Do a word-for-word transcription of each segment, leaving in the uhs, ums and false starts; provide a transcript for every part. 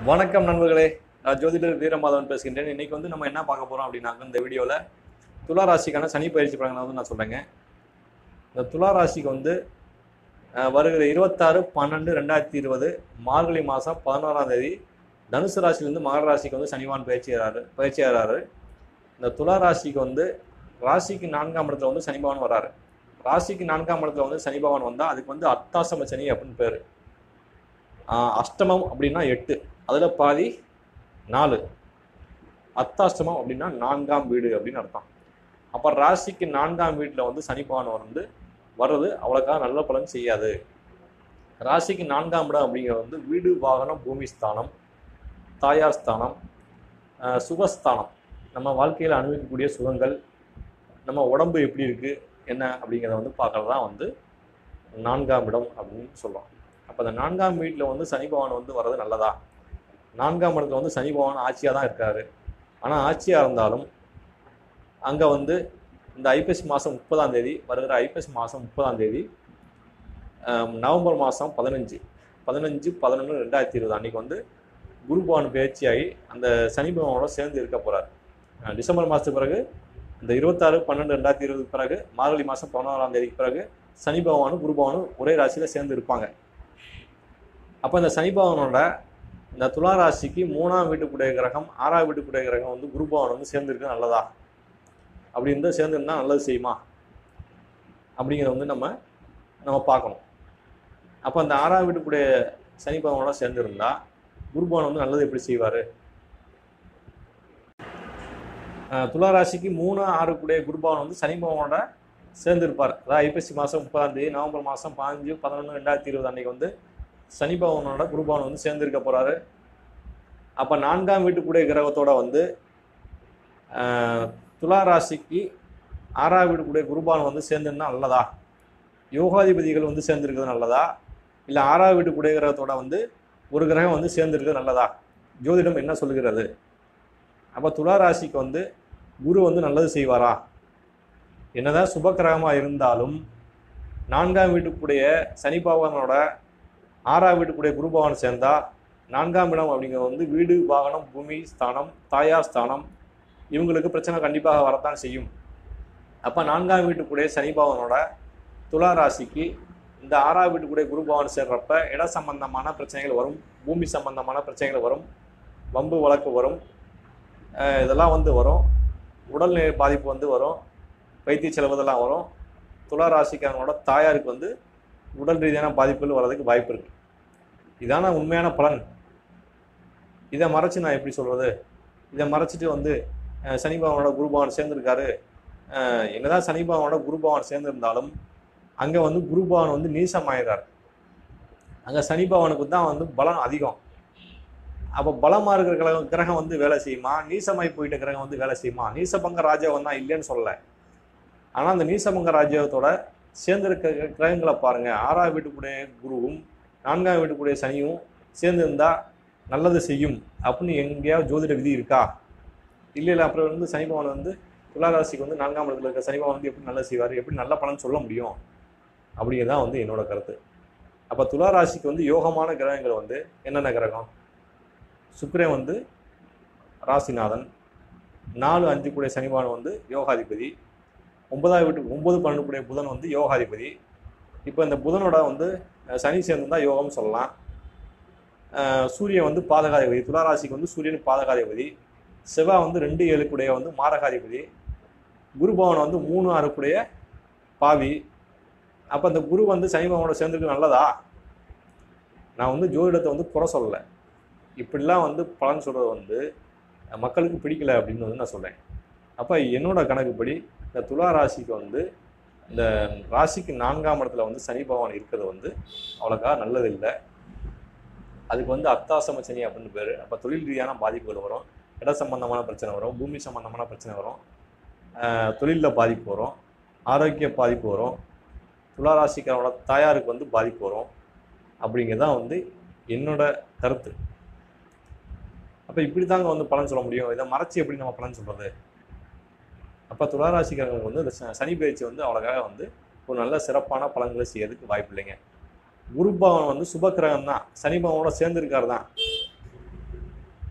வணக்கம் நண்பர்களே, நான் ஜோதிடர் வீரமாதவன் பேசுகின்றேன். இன்னைக்கு வந்து நம்ம என்ன பார்க்க போறோம் அப்படின்னாக்க, இந்த வீடியோவில் துலா ராசிக்கான சனி பயிற்சி பலன்களை வந்து நான் சொல்றேங்க. இந்த துலா ராசிக்கு வந்து அஹ், வருகிற இருபத்தாறு பன்னெண்டு ரெண்டாயிரத்தி இருபது மார்கழி மாதம் பதினோராம் தேதி தனுசு ராசியிலேருந்து மகர ராசிக்கு வந்து சனிவான் பயிற்சியாரு பயிற்சியாகிறாரு. இந்த துலா ராசிக்கு வந்து ராசிக்கு நான்காம் இடத்துல வந்து சனி பகவான் வராரு. ராசிக்கு நான்காம் இடத்துல வந்து சனி பகவான் வந்தால் அதுக்கு வந்து அர்த்தாசம சனி அப்படின்னு பேர். அஷ்டமம் அப்படின்னா எட்டு, அதில் பாதி நாலு. அர்த்தாஷ்டமம் அப்படின்னா நான்காம் வீடு அப்படின்னு அர்த்தம். அப்போ ராசிக்கு நான்காம் வீட்டில் வந்து சனி பகவான் வந்து வர்றது அவ்வளோக்கா நல்ல பலன் செய்யாது. ராசிக்கு நான்காம் இடம் அப்படிங்கிறது வந்து வீடு, வாகனம், பூமி ஸ்தானம், தாயார் ஸ்தானம், சுகஸ்தானம். நம்ம வாழ்க்கையில் அனுபவிக்கக்கூடிய சுகங்கள், நம்ம உடம்பு எப்படி இருக்குது என்ன அப்படிங்கிறத வந்து பார்க்கறது தான் வந்து நான்காம் இடம் அப்படின்னு சொல்கிறோம். அப்போ அந்த நான்காம் வீட்டில் வந்து சனி பகவான் வந்து வர்றது நல்லதா? நான்காம் இடத்துல வந்து சனி பகவான் ஆட்சியாக தான் இருக்காரு. ஆனால் ஆட்சியாக இருந்தாலும் அங்கே வந்து இந்த ஐப்பசி மாதம் முப்பதாம் தேதி வருகிற ஐப்பசி மாதம் முப்பதாம் தேதி நவம்பர் மாதம் பதினஞ்சு பதினஞ்சு பதினொன்று ரெண்டாயிரத்தி இருபது அன்றைக்கி வந்து குரு பகவான் பயிற்சியாகி அந்த சனி பகவானோட சேர்ந்து இருக்க போகிறார். டிசம்பர் மாதத்துக்கு பிறகு இந்த இருபத்தாறு பன்னெண்டு ரெண்டாயிரத்தி இருபதுக்கு பிறகு மார்கழி மாதம் பதினோராம் தேதிக்கு பிறகு சனி பகவானும் குரு பகவானும் ஒரே ராசியில் சேர்ந்து இருப்பாங்க. அப்போ இந்த சனி பகவானோட இந்த துலா ராசிக்கு மூணாம் வீட்டுக்குடைய கிரகம், ஆறாம் வீட்டுக்குடைய கிரகம் வந்து குரு பகவான் வந்து சேர்ந்துருக்கு நல்லதா அப்படின்னு சேர்ந்துருந்தா நல்லது செய்யுமா அப்படிங்கிறத வந்து நம்ம நம்ம பார்க்கணும். அப்போ அந்த ஆறாம் வீட்டுக்குடைய சனி பகவானோட சேர்ந்துருந்தா குரு பகவான் வந்து நல்லது எப்படி செய்வார்? துலா ராசிக்கு மூணு ஆறு கூடிய குரு பகவான் வந்து சனி பகவானோட சேர்ந்துருப்பார். அதாவது ஐப்பசி மாதம் முப்பதாம் தேதி நவம்பர் மாதம் பதினஞ்சு பதினொன்று ரெண்டாயிரத்தி இருபது அன்னைக்கு வந்து சனி பகவானோட குரு பகவான் வந்து சேர்ந்திருக்க போறாரு. அப்போ நான்காம் வீட்டுக்குடைய கிரகத்தோட வந்து துலா ராசிக்கு ஆறாம் வீட்டுக்குடைய குரு பகவான் வந்து சேர்ந்துருந்தா நல்லதா? யோகாதிபதிகள் வந்து சேர்ந்துருக்கிறது நல்லதா? இல்லை ஆறாம் வீட்டுக்குடைய கிரகத்தோட வந்து ஒரு கிரகம் வந்து சேர்ந்துருக்கிறது நல்லதா? ஜோதிடம் என்ன சொல்லுகிறது? அப்போ துலா ராசிக்கு வந்து குரு வந்து நல்லது செய்வாரா? என்னதான் சுப கிரகமாக இருந்தாலும் நான்காம் வீட்டுக்குடைய சனி பகவானோட ஆறாம் வீட்டுக்குடைய குரு பகவான் சேர்ந்தா நான்காம் இடம் அப்படிங்கிறது வந்து வீடு, வாகனம், பூமி ஸ்தானம், தாயார் ஸ்தானம், இவங்களுக்கு பிரச்சனை கண்டிப்பாக வரத்தான் செய்யும். அப்போ நான்காம் வீட்டுக்குடைய சனி பகவானோட துலா ராசிக்கு இந்த ஆறாம் வீட்டுக்குடைய குரு பகவான் சேர்றப்ப இட சம்பந்தமான பிரச்சனைகள் வரும், பூமி சம்பந்தமான பிரச்சனைகள் வரும், வம்பு வழக்கு வரும், இதெல்லாம் வந்து வரும். உடல்நிலை பாதிப்பு வந்து வரும், வைத்திய செலவு இதெல்லாம் வரும். துலா ராசிக்காரங்களோட தாயாருக்கு வந்து உடல் ரீதியான பாதிப்புகள் வர்றதுக்கு வாய்ப்பு இருக்குது. இதான உண்மையான பலன். இதை மறைச்சு நான் எப்படி சொல்கிறது? இதை மறைச்சிட்டு வந்து சனி பகவானோட குரு பகவான் சேர்ந்துருக்காரு, என்னதான் சனி பகவானோட குரு பகவான் சேர்ந்துருந்தாலும் அங்கே வந்து குரு பகவான் வந்து நீசமாயிடுறார். அங்கே சனி பகவானுக்கு தான் வந்து பலம் அதிகம். அப்போ பலமாக இருக்கிற கிரகம் கிரகம் வந்து வேலை செய்யுமா? நீசமாய் போயிட்ட கிரகம் வந்து வேலை செய்யுமா? நீசபங்க ராஜ்யம் தான் இல்லைன்னு சொல்லலை. ஆனால் அந்த நீசபங்க ராஜ்யத்தோட சேர்ந்திருக்க கிரகங்களை பாருங்க. ஆறாம் வீட்டுக்குடைய குருவும் நான்காம் வீட்டுக்குடைய சனியும் சேர்ந்து இருந்தா நல்லது செய்யும் அப்படின்னு எங்கேயாவது ஜோதிட விதி இருக்கா? இல்லை இல்லை. அப்புறம் வந்து சனி பகவான் வந்து துலா ராசிக்கு வந்து நான்காம் இடத்துல இருக்க சனி பகவான் வந்து எப்படி நல்லது செய்வார், எப்படி நல்ல பலன் சொல்ல முடியும் அப்படிங்கிறதான் வந்து என்னோட கருத்து. அப்போ துலா ராசிக்கு வந்து யோகமான கிரகங்கள் வந்து என்னென்ன கிரகம்? சுக்கிரன் வந்து ராசிநாதன், நாலு அஞ்சு கூடிய சனி பகவான் வந்து யோகாதிபதி, ஒன்பதாம் வீட்டுக்கு ஒன்பது பன்னெண்டு கூடிய புதன் வந்து யோகாதிபதி. இப்போ இந்த புதனோட வந்து சனி சேர்ந்து தான் யோகம்னு சொல்லலாம். சூரியன் வந்து பாதகாதிபதி, துளாராசிக்கு வந்து சூரியன் பாதகாதிபதி. செவ்வாய் வந்து ரெண்டு ஏழுக்குடைய வந்து மாரகாதிபதி. குரு பகவான் வந்து மூணு ஆறுக்குடைய பாவி. அப்போ அந்த குரு வந்து சனி பகவானோட சேர்ந்துருக்கு நல்லதா? நான் வந்து ஜோதிடத்தை வந்து குறை சொல்லலை. இப்படிலாம் வந்து பலன் சொல்கிறது வந்து மக்களுக்கு பிடிக்கல அப்படின்னு வந்து நான் சொல்கிறேன். அப்போ என்னோட கணக்குப்படி இந்த துலா ராசிக்கு வந்து இந்த ராசிக்கு நான்காம் இடத்துல வந்து சனி பகவான் இருக்கிறது வந்து அவ்வளோக்கா நல்லது இல்லை. அதுக்கு வந்து அர்த்தாசம சனி அப்படின்னு பேர். அப்போ தொழில் ரீதியான பாதிப்புகள் வரும், இட சம்பந்தமான பிரச்சனை வரும், பூமி சம்பந்தமான பிரச்சனை வரும், தொழிலில் பாதிப்பு வரும், ஆரோக்கிய பாதிப்பு வரும், துலா ராசிக்காரோட தாயாருக்கு வந்து பாதிப்பு வரும் அப்படிங்கிறதான் வந்து என்னோட கருத்து. அப்போ இப்படி தாங்க வந்து பலன் சொல்ல முடியும். இதை மறைச்சி எப்படி நம்ம பலன் சொல்கிறது? அப்போ துலா ராசிக்காரங்களுக்கு வந்து இந்த சனி பயிற்சி வந்து அவ்வளோக்காக வந்து ஒரு நல்ல சிறப்பான பலன்களை செய்யறதுக்கு வாய்ப்பு இல்லைங்க. குரு பகவான் வந்து சுபக்கிரகம் தான், சனி பகவானோட சேர்ந்துருக்காரு தான்.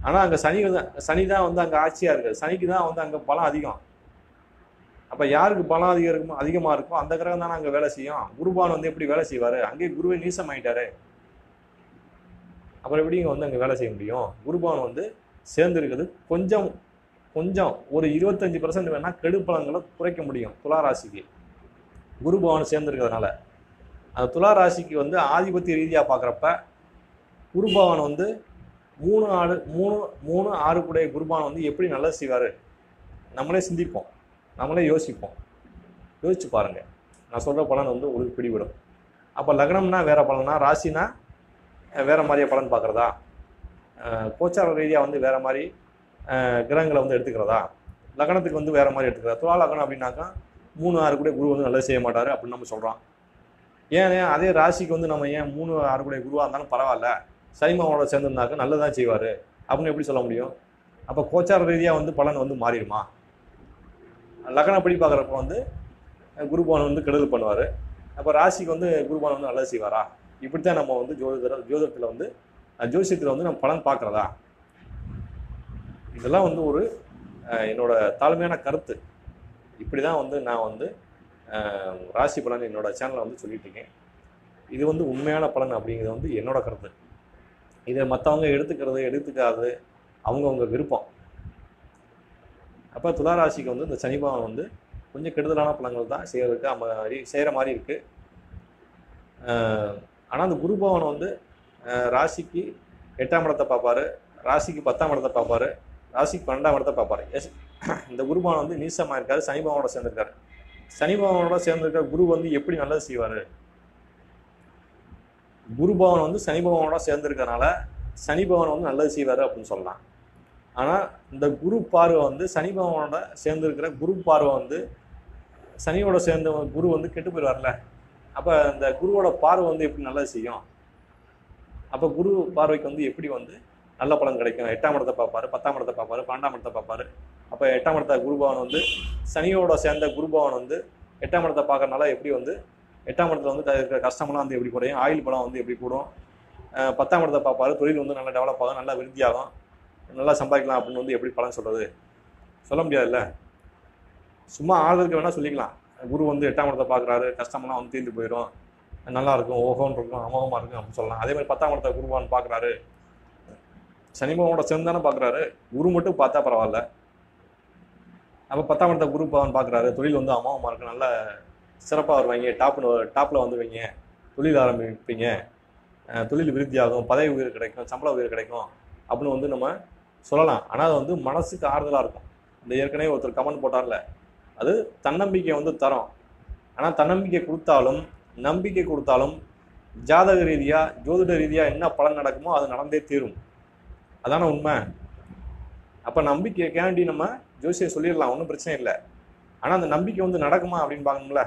ஆனால் அங்கே சனி தான் சனி தான் வந்து அங்கே ஆட்சியாக இருக்குது. சனிக்கு தான் வந்து அங்கே பலம் அதிகம். அப்போ யாருக்கு பலம் அதிகம் இருக்குமோ அதிகமாக இருக்கும் அந்த கிரகம் தானே அங்கே வேலை செய்யும். குருபான் வந்து எப்படி வேலை செய்வார்? அங்கே குருவை நீசம் ஆகிட்டாரு. அப்புறம் எப்படி இங்கே வந்து அங்கே வேலை செய்ய முடியும்? குருபான் வந்து சேர்ந்துருக்குது கொஞ்சம் கொஞ்சம் ஒரு இருபத்தஞ்சி பர்சன்ட் வேணால் கெடுப்பலங்களை குறைக்க முடியும் துலா ராசிக்கு குருபவன் சேர்ந்துருக்கிறதுனால. அந்த துலா ராசிக்கு வந்து ஆதிபத்திய ரீதியாக பார்க்குறப்ப குருபவன் வந்து மூணு ஆறு மூணு மூணு ஆறு கூடிய குருபான் வந்து எப்படி நல்லது செய்வார் நம்மளே சிந்திப்போம், நம்மளே யோசிப்போம். யோசிச்சு பாருங்கள், நான் சொல்கிற பலன் வந்து உங்களுக்கு பிடிவிடும். அப்போ லக்னம்னா வேறு பலனா, ராசினா வேறு மாதிரியே பலன் பார்க்குறதா, கோச்சார ரீதியாக வந்து வேறு மாதிரி கிரகங்களை வந்து எடுத்துக்கிறதா, லக்னத்துக்கு வந்து வேறு மாதிரி எடுத்துக்கிறதா. துலா லக்னம் அப்படின்னாக்கா மூணு ஆறு கூட குரு வந்து நல்லது செய்ய மாட்டார் அப்படின்னு நம்ம சொல்கிறோம். ஏன் அதே ராசிக்கு வந்து நம்ம ஏன் மூணு ஆறு கூட குருவாக இருந்தாலும் பரவாயில்ல, சனிமாவோட சேர்ந்துருந்தாக்க நல்லதான் செய்வார் அப்படின்னு எப்படி சொல்ல முடியும்? அப்போ கோச்சார ரீதியாக வந்து பலன் வந்து மாறிடுமா? லக்னப்படி பார்க்குறப்ப வந்து குருபான் வந்து கெடுதல் பண்ணுவார். அப்போ ராசிக்கு வந்து குருபான் வந்து நல்லது செய்வாரா? இப்படித்தான் நம்ம வந்து ஜோதிட ஜோதிடத்தில் வந்து ஜோசியத்தில் வந்து நம்ம பலன் பார்க்குறதா? இதெல்லாம் வந்து ஒரு என்னோட தாழ்மையான கருத்து. இப்படி தான் வந்து நான் வந்து ராசி பலன் என்னோட சேனலில் வந்து சொல்லிட்டு இருக்கேன். இது வந்து உண்மையான பலன் அப்படிங்கிறது வந்து என்னோட கருத்து. இதை மற்றவங்க எடுத்துக்கிறது எடுத்துக்காது அவங்கவுங்க விருப்பம். அப்போ துளாராசிக்கு வந்து இந்த சனி பகவான் வந்து கொஞ்சம் கெடுதலான பலன்கள் தான் செய்யறதுக்கு நம்ம செய்கிற மாதிரி இருக்குது. ஆனால் அந்த குரு பகவான் வந்து ராசிக்கு எட்டாம் இடத்தை பார்ப்பார், ராசிக்கு பத்தாம் இடத்தை பார்ப்பார், ராசிக்கு பன்னெண்டாம் இடத்தை பார்ப்பார். எஸ், இந்த குரு பகவான் வந்து நீசமாக இருக்காரு, சனி பகவானோட சேர்ந்துருக்காரு. சனி பகவானோட சேர்ந்துருக்க குரு வந்து எப்படி நல்லது செய்வார்? குரு பகவான் வந்து சனி பகவானோட சேர்ந்துருக்கனால சனி பகவான் வந்து நல்லது செய்வார் அப்படின்னு சொல்லலாம். ஆனால் இந்த குரு பார்வை வந்து சனி பகவானோட சேர்ந்துருக்கிற குரு பார்வை வந்து சனியோட சேர்ந்த குரு வந்து கெட்டு போயிடுவார்ல. அப்போ இந்த குருவோட பார்வை வந்து எப்படி நல்லது செய்யும்? அப்போ குரு பார்வைக்கு வந்து எப்படி வந்து நல்ல பலன் கிடைக்கும்? எட்டாம் இடத்தை பார்ப்பாரு, பத்தாம் இடத்தை பார்ப்பாரு, பன்னெண்டாம் இடத்தை பார்ப்பாரு. அப்போ எட்டாம் இடத்த குருபவன் வந்து சனியோட சேர்ந்த குருபவன் வந்து எட்டாம் இடத்தை பார்க்கறனால எப்படி வந்து எட்டாம் இடத்துல வந்து இருக்கிற கஷ்டமெல்லாம் வந்து எப்படி குறையும்? ஆயுள் பலம் வந்து எப்படி கூடும்? பத்தாம் இடத்தை பார்ப்பாரு, தொழில் வந்து நல்லா டெவலப் ஆகும், நல்லா விருத்தியாகும், நல்லா சம்பாதிக்கலாம் அப்படின்னு வந்து எப்படி பலன் சொல்கிறது? சொல்ல முடியாதுல்ல. சும்மா ஆறுதலுக்கு வேணால் சொல்லிக்கலாம். குரு வந்து எட்டாம் இடத்தை பார்க்குறாரு, கஷ்டமெல்லாம் வந்து தீர்ந்து போயிடும், நல்லா இருக்கும், ஓகோன்னு இருக்கும், அமோகமாக இருக்கும் அப்படின்னு சொல்லலாம். அதே மாதிரி பத்தாம் இடத்தை குருவான் பார்க்குறாரு, சனிபவனோட சேர்ந்து தானே பார்க்குறாரு, குரு மட்டும் பார்த்தா பரவாயில்ல. அப்போ பத்தாம் இடத்தை குரு பவன் பார்க்குறாரு, தொழில் வந்து அமோகமாக இருக்கும், நல்ல சிறப்பாக வருவாங்க, டாப்னு டாப்பில் வந்துடுவீங்க, தொழில் ஆரம்பிப்பீங்க, தொழில் விருத்தியாகும், பதவி உயர் கிடைக்கும், சம்பள உயர் கிடைக்கும் அப்படின்னு வந்து நம்ம சொல்லலாம். ஆனால் அது வந்து மனசுக்கு ஆறுதலாக இருக்கும். இந்த ஏற்கனவே ஒருத்தர் கமெண்ட் போட்டார்ல, அது தன்னம்பிக்கை வந்து தரும். ஆனால் தன்னம்பிக்கை கொடுத்தாலும் நம்பிக்கை கொடுத்தாலும் ஜாதக ரீதியாக ஜோதிட ரீதியாக என்ன பலன் நடக்குமோ அது நடந்தே தீரும். அதான உண்மை. அப்போ நம்பிக்கை கேண்டி நம்ம ஜோசியை சொல்லிடலாம், ஒன்றும் பிரச்சனை இல்லை. ஆனால் அந்த நம்பிக்கை வந்து நடக்குமா அப்படின்னு பார்க்கணும்ல.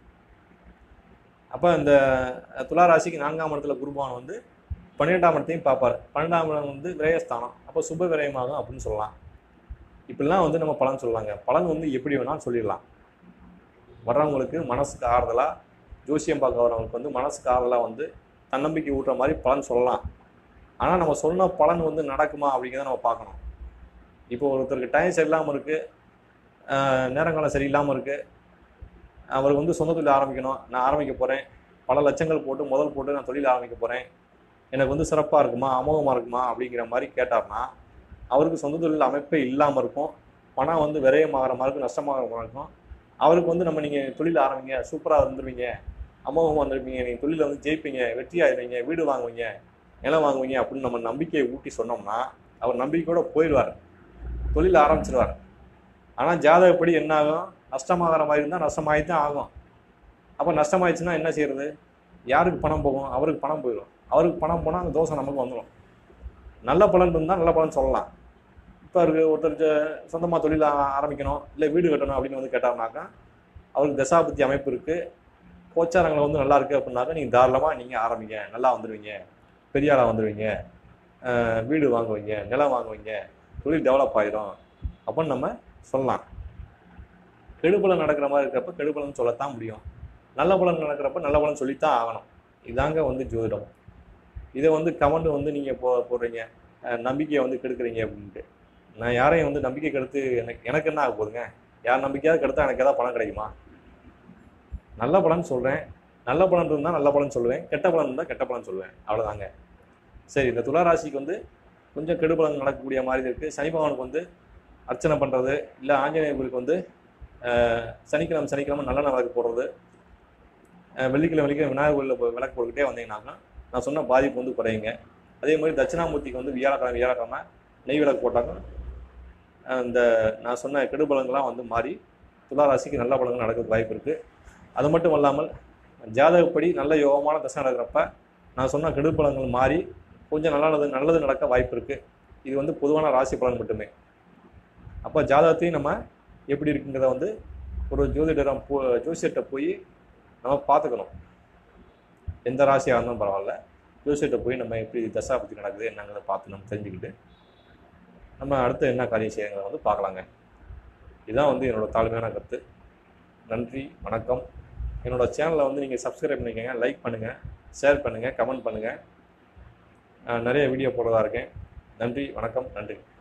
அப்போ இந்த துலா ராசிக்கு நான்காம் இடத்துல குருபவன் வந்து பன்னிரெண்டாம் இடத்தையும் பார்ப்பார். பன்னெண்டாம் இடம் வந்து விரயஸ்தானம், அப்போ சுப விரயமாகும் அப்படின்னு சொல்லலாம். இப்படிலாம் வந்து நம்ம பலன் சொல்லலாங்க. பலன் வந்து எப்படி வேணாலும் சொல்லிடலாம். வர்றவங்களுக்கு மனசுக்கு ஆறுதலாக, ஜோசியம் பார்க்க வரவங்களுக்கு வந்து மனசுக்கு ஆறுதலாக வந்து தன்னம்பிக்கை ஊட்டுற மாதிரி பலன் சொல்லலாம். ஆனால் நம்ம சொன்ன பலன் வந்து நடக்குமா அப்படிங்கிறத நம்ம பார்க்கணும். இப்போ ஒருத்தருக்கு டைம் சரியில்லாமல் இருக்குது, நேரங்காலம் சரியில்லாமல் இருக்குது, அவருக்கு வந்து சொந்த தொழில் ஆரம்பிக்கணும், நான் ஆரம்பிக்க போகிறேன், பல லட்சங்கள் போட்டு முதல் போட்டு நான் தொழில் ஆரம்பிக்க போகிறேன், எனக்கு வந்து சிறப்பாக இருக்குமா அமோகமாக இருக்குமா அப்படிங்கிற மாதிரி கேட்டார்னா அவருக்கு சொந்த தொழில் அமைப்பே இல்லாமல் இருக்கும், பணம் வந்து விரயமாகிற மாதிரி இருக்கும், நஷ்டமாகிற மாதிரி இருக்கும். அவருக்கு வந்து நம்ம நீங்கள் தொழில் ஆரம்பிங்க, சூப்பராக வந்துடுவீங்க, அமோகமாக வந்துருப்பீங்க, நீங்கள் தொழிலில் வந்து ஜெயிப்பீங்க, வெற்றியாயிருவீங்க, வீடு வாங்குவீங்க, நிலம் வாங்குவீங்க அப்படின்னு நம்ம நம்பிக்கையை ஊட்டி சொன்னோம்னா அவர் நம்பிக்கையோடு போயிடுவார், தொழில் ஆரம்பிச்சிடுவார். ஆனால் ஜாதகப்படி என்ன ஆகும்? நஷ்டமாகிற மாதிரி இருந்தால் நஷ்டமாகி தான் ஆகும். அப்போ நஷ்டமாயிடுச்சுன்னா என்ன செய்யறது? யாருக்கு பணம் போகும்? அவருக்கு பணம் போயிடும். அவருக்கு பணம் போனால் அந்த தோசை நமக்கு வந்துடும். நல்ல பலன் இருந்தால் நல்ல பலன் சொல்லலாம். இப்போ அவருக்கு ஒருத்தருக்கு சொந்தமாக தொழில் ஆரம்பிக்கணும், இல்லை வீடு கட்டணும் அப்படின்னு வந்து கேட்டார்னாக்கா அவருக்கு தசாபத்தி அமைப்பு இருக்குது, கோச்சாரங்களை வந்து நல்லா இருக்குது அப்படின்னாக்கா நீங்கள் தாராளமாக நீங்கள் ஆரம்பிங்க, நல்லா வந்துடுவீங்க, பெரிய ஆளாக வந்துடுவீங்க, வீடு வாங்குவீங்க, நிலம் வாங்குவீங்க, தொழில் டெவலப் ஆகிடும் அப்படின்னு நம்ம சொல்லலாம். கெடுபலன் நடக்கிற மாதிரி இருக்கிறப்ப கெடுபலன் சொல்லத்தான் முடியும். நல்ல பலன் நடக்கிறப்ப நல்ல பலன் சொல்லித்தான் ஆகணும். இதாங்க வந்து ஜோதிடம். இதை வந்து கமெண்ட் வந்து நீங்கள் போ போடுறீங்க நம்பிக்கையை வந்து கெடுக்குறீங்க அப்படின்ட்டு. நான் யாரையும் வந்து நம்பிக்கை கெடுத்து எனக்கு எனக்கு என்ன ஆக போகுதுங்க? யார் நம்பிக்கையாவது கெடுத்தா எனக்கு ஏதாவது பலன் கிடைக்குமா? நல்ல பலன் சொல்கிறேன். நல்ல பலன் இருந்தால் நல்ல பலன் சொல்லுவேன், கெட்ட பலன் இருந்தால் கெட்ட பலன் சொல்லுவேன், அவ்வளோதாங்க. சரி, இந்த துலா ராசிக்கு வந்து கொஞ்சம் கெடுபலன் நடக்கக்கூடிய மாதிரி இருக்குது. சனி பகவானுக்கு வந்து அர்ச்சனை பண்ணுறது, இல்லை ஆஞ்சநேயருக்கு வந்து சனிக்கிழமை சனிக்கிழமை நல்லெண்ணெய் விளக்கு போடுறது, வெள்ளிக்கிழமை வெள்ளிக்கிழமை விநாயகர் கோயிலில் விளக்கு போட்டுக்கிட்டே வந்தீங்கன்னாக்கா நான் சொன்ன பாதிப்பு வந்து குறையுங்க. அதே மாதிரி தட்சிணாமூர்த்திக்கு வந்து வியாழக்கிழமை வியாழக்கிழமை நெய் விளக்கு போட்டாங்க இந்த நான் சொன்ன கெடுபலங்கள்லாம் வந்து மாறி துலா ராசிக்கு நல்ல பலன்கள் நடக்கிறதுக்கு வாய்ப்பு இருக்குது. அது மட்டும் இல்லாமல் ஜாதகப்படி நல்ல யோகமான தசை நடக்கிறப்ப நான் சொன்ன கெடுபலங்கள் மாறி கொஞ்சம் நல்லது நல்லது நடக்க வாய்ப்பு இருக்குது. இது வந்து பொதுவான ராசி பலன் மட்டுமே. அப்போ ஜாதகத்தையும் நம்ம எப்படி இருக்குங்கிறத வந்து ஒரு ஜோதிடரம் போ ஜோசியர்கிட்ட போய் நம்ம பார்த்துக்கணும். எந்த ராசியாக இருந்தாலும் பரவாயில்ல, ஜோசியர்கிட்ட போய் நம்ம எப்படி தசா பற்றி நடக்குது என்னங்கிறத பார்த்து நம்ம தெரிஞ்சுக்கிட்டு நம்ம அடுத்து என்ன காரியம் செய்யுங்கிறத வந்து பார்க்கலாங்க. இதுதான் வந்து என்னோடய தாழ்மையான கருத்து. நன்றி, வணக்கம். என்னோடய சேனலை வந்து நீங்கள் சப்ஸ்கிரைப் பண்ணிக்கோங்க, லைக் பண்ணுங்கள், ஷேர் பண்ணுங்கள், கமெண்ட் பண்ணுங்கள். நிறைய வீடியோ போடுறதா இருக்கேன். நன்றி, வணக்கம், நன்றி.